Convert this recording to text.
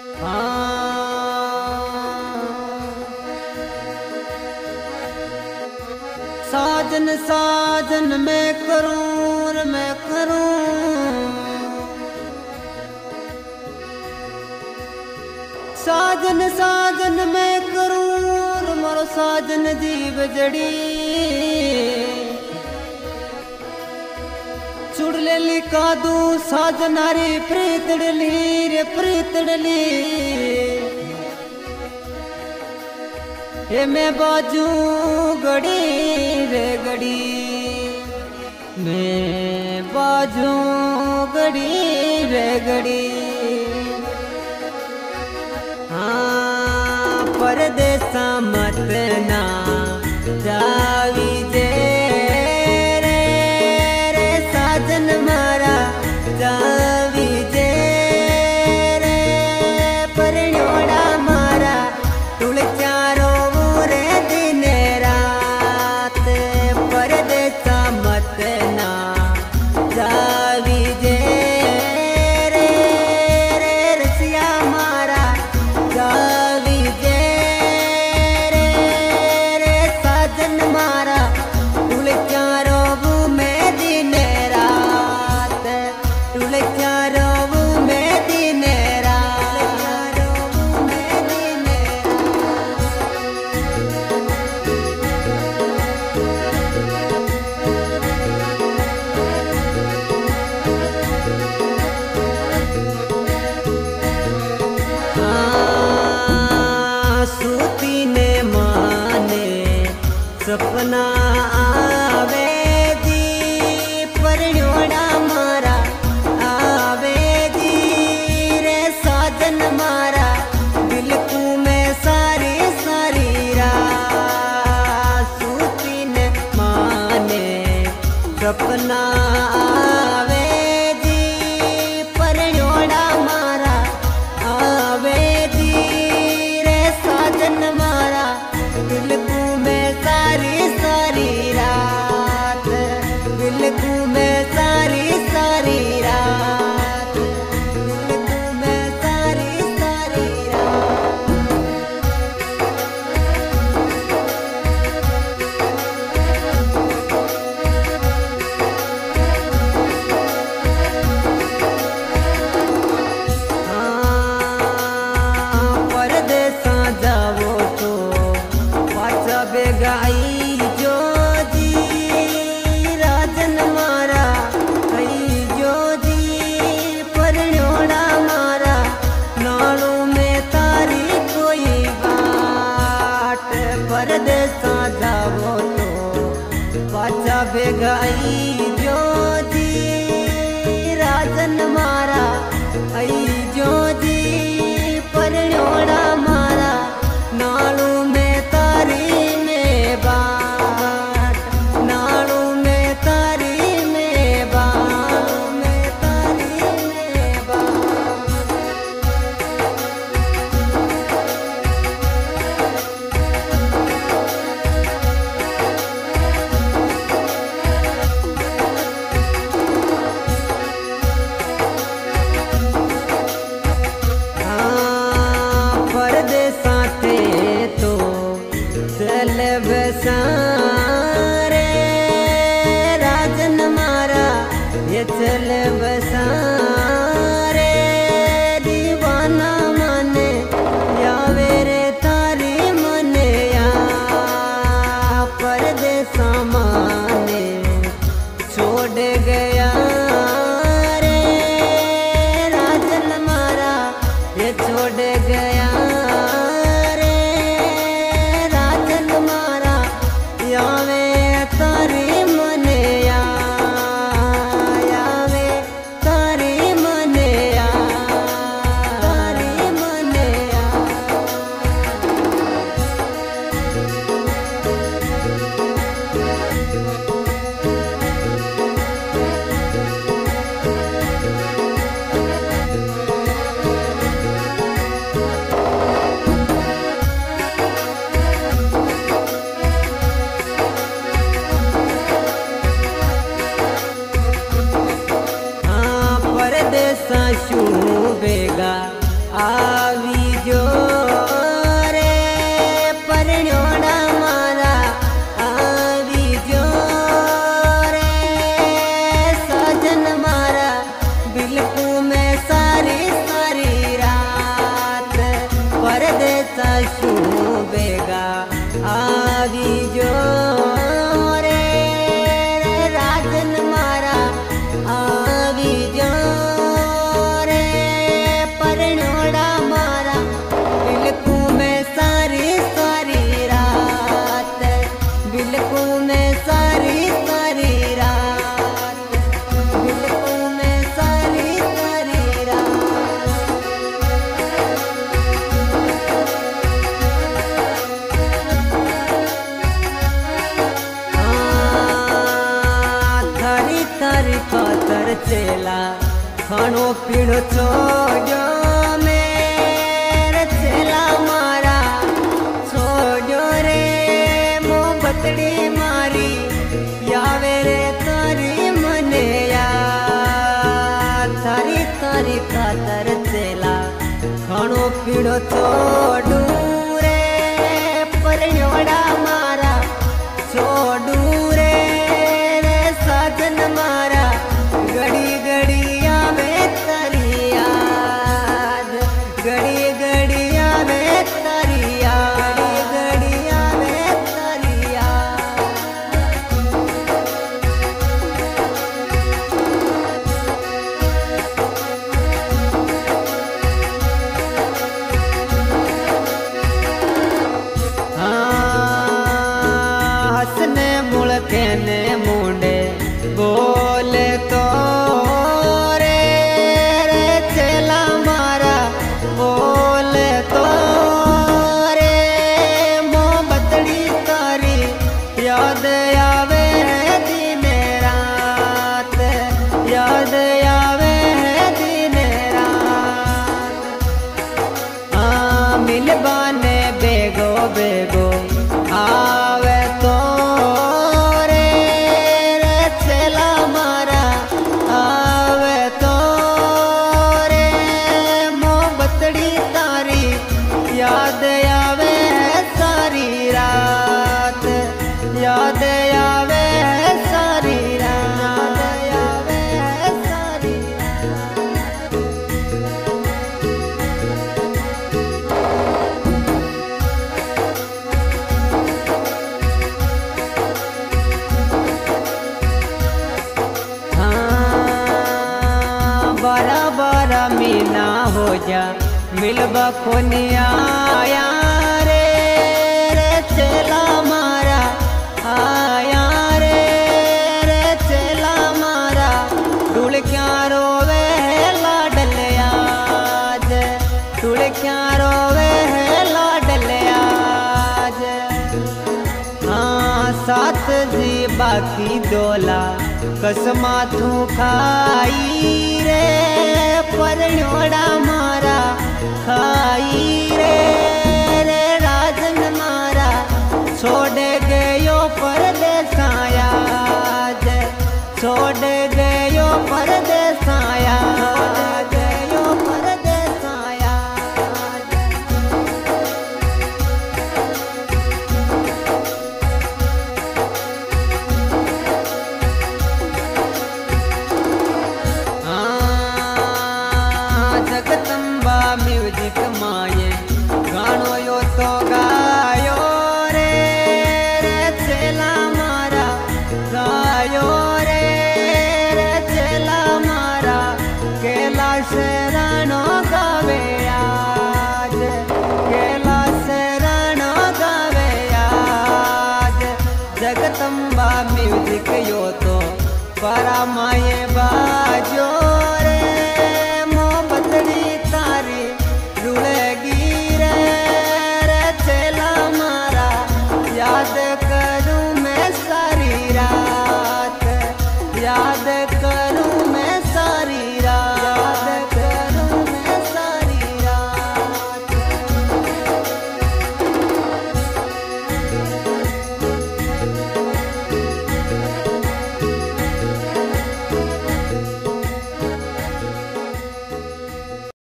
साजन साजन मैं करूं मैं करूं, साजन साजन मैं करूं मोरो साजन जीव जड़ी चुड़लेली कादू साजनारी प्रीतड़ली रे प्रीतड़ली ये मैं बाजू गड़ी रे गड़ी मैं बाजू गड़ी रे गड़ी। हाँ परदेसा मत ना जावी जे रे रे साजन मारा जावी जे रे परण्योड़ा मारा तुल चारो रे दिन रात परदेसा मत ना जावी जे रे रे रसिया मारा जावी जे रे रे साजन मारा तुल चारो में दिन रात तुल चारो में दिन रात में दिन सूती ने माने सपना आवे जी परण्योड़ा मारा आवे जी रे साजन मारा दिल को में सारी सारी रात सूती ने माने सपना आवे जी परण्योड़ा मारा आवे जी रे साजन मारा दिल को में सारी सारी रात दिल को में सारी सारी रात दिल को में सारी सारी रात। परदेसा जावो तो पाचा बेगा आई जो जी राजन मारा आई जो जी परण्योड़ा मारा नालों में तारी कोई बाट परदेसा जावो तो पाचा बेगा आई जो जी राजन मारा आई जो जी परण्योड़ा मारा नालू में तारी में बाट नालू में तारी में बाट में तारी में बाट। परदेसा थे तो चल बसारे राजन मारा ये चल बसारे दीवाना मने यावे रे तारी मने या परदेसा माने छोड़ गया रे राजन मारा ये छोड़ गया रे राजन मारा यावे तारी मने या यावे तारी मने या तारी मने या। सासू बेगा आवी जो रे राजन मारा आवी जो रे परनोड़ा मारा बिलकू में सारी सारी रात बिलकू में सारी सारी रात बिलकू में सारी सारी रात। थारी थारी खातर चेला खानो पीड़ो छोड़ो मेरे चेला मारा छोड़ो रे मोहब्बतड़ी मारी यावे रे तारी मने याद थारी थारी खातर चेला खानो पीड़ो छोड़ू रे परनोड़ा मारा छोड़ू रे साजन मारा घड़ी घड़ी आवे तारी याद घड़ी घड़ी आवे तारी याद घड़ी आवे तारी याद। हसने मुड़के ने मुंडे बोले तो रे रे चेला मारा बोले तो रे मोहब्बतड़ी तारी याद आवे दिन रात याद आवे दिन रात। मिलबाने बेगो बेगो आवे तो रे रे चेला मारा आवे तो रे मोहब्बतड़ी तारी याद आवे सारी रात याद आवे सारी रात आवे सारी रात। बारा बारा मीना हो जा मिलबा खोनिया आया रे रे चेला मारा आया रे रे चेला मारा ढूल क्या रोवे लाडल आज ढूल क्या रोवे लाडल आज। सात जी बाकी डोला कसमा तू खाई रे परनोड़ा मारा खाई रे रे राजन मारा छोड़ गयो परदेस आया छोड़ गयो परदेस आया गयो परदेस आया। जगदम्बा म्यूजिक माये गानो यो तो गायो रे रे चेला मारा गायो रे रे चेला मारा कैलाश रानो गावे आज कैलाश रानो गावे आज। जगदम्बा म्यूजिक यो तो परा माई